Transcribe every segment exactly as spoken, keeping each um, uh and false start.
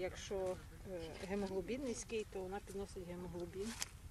якщо гемоглобін низький, то вона підносить гемоглобін.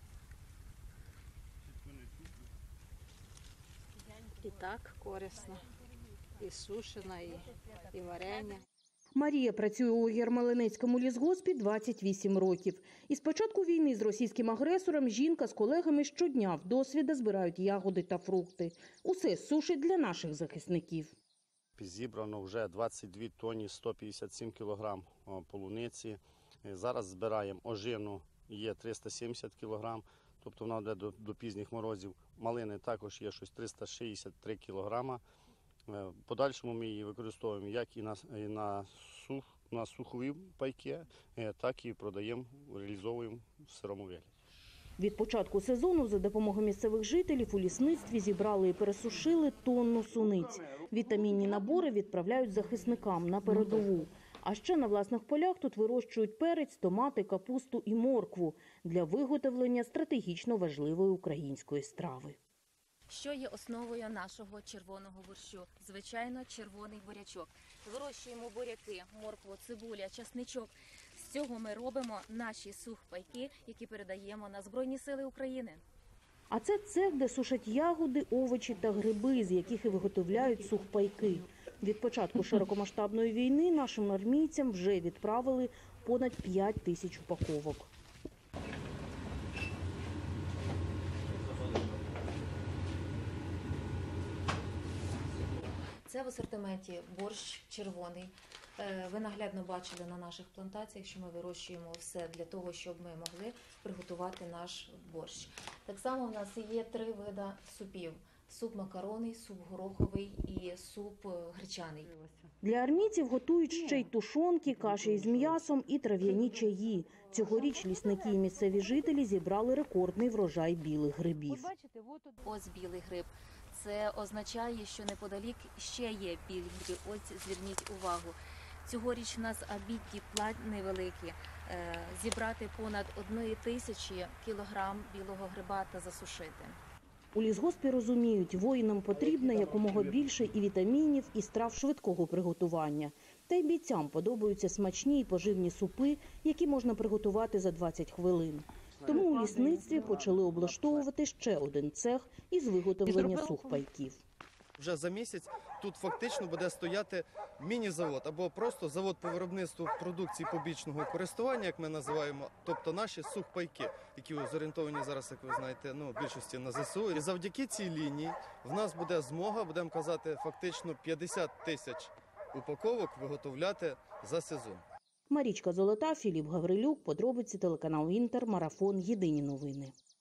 І так корисно. І сушена, і, і варення. Марія працює у Єрмолинецькому лісгоспі двадцять вісім років. І з початку війни з російським агресором жінка з колегами щодня вдосвіта збирають ягоди та фрукти. Усе сушить для наших захисників. Зібрано вже двадцять дві тонни, сто п'ятдесят сім кілограм полуниці. Зараз збираємо ожину, є триста сімдесят кілограм, тобто вона йде до, до пізніх морозів. Малини також є щось триста шістдесят три кілограма. В подальшому ми її використовуємо як і на, і на, сух, на сухові пайки, так і продаємо, реалізовуємо в сирому вигляді. Від початку сезону за допомогою місцевих жителів у лісництві зібрали і пересушили тонну суниць. Вітамінні набори відправляють захисникам на передову. А ще на власних полях тут вирощують перець, томати, капусту і моркву для виготовлення стратегічно важливої української страви. Що є основою нашого червоного борщу? Звичайно, червоний бурячок. Вирощуємо буряки, моркву, цибуля, часничок. З цього ми робимо наші сухпайки, які передаємо на Збройні Сили України. А це цех, де сушать ягоди, овочі та гриби, з яких і виготовляють сухпайки. Від початку широкомасштабної війни нашим армійцям вже відправили понад п'ять тисяч упаковок. Це в асортименті борщ червоний. Ви наглядно бачили на наших плантаціях, що ми вирощуємо все для того, щоб ми могли приготувати наш борщ. Так само в нас є три види супів. Суп макаронний, суп гороховий і суп гречаний. Для армійців готують ще й тушонки, каші із м'ясом і трав'яні чаї. Цьогоріч лісники і місцеві жителі зібрали рекордний врожай білих грибів. Ось білий гриб. Це означає, що неподалік ще є білі гриби. Ось зверніть увагу. Цьогоріч у нас обідні план невеликі. Зібрати понад одної тисячі кілограм білого гриба та засушити. У лісгоспі розуміють, воїнам потрібно якомога більше і вітамінів, і страв швидкого приготування. Та й бійцям подобаються смачні і поживні супи, які можна приготувати за двадцять хвилин. Тому у лісництві почали облаштовувати ще один цех із виготовлення сухпайків. Вже за місяць тут фактично буде стояти міні-завод або просто завод по виробництву продукції побічного користування, як ми називаємо, тобто наші сухпайки, які зорієнтовані зараз, як ви знаєте, ну, в більшості на ЗСУ. І завдяки цій лінії в нас буде змога, будемо казати, фактично п'ятдесят тисяч упаковок виготовляти за сезон. Марічка Золота, Філіп Гаврилюк, подробиці, телеканал Інтер, Марафон, Єдині новини.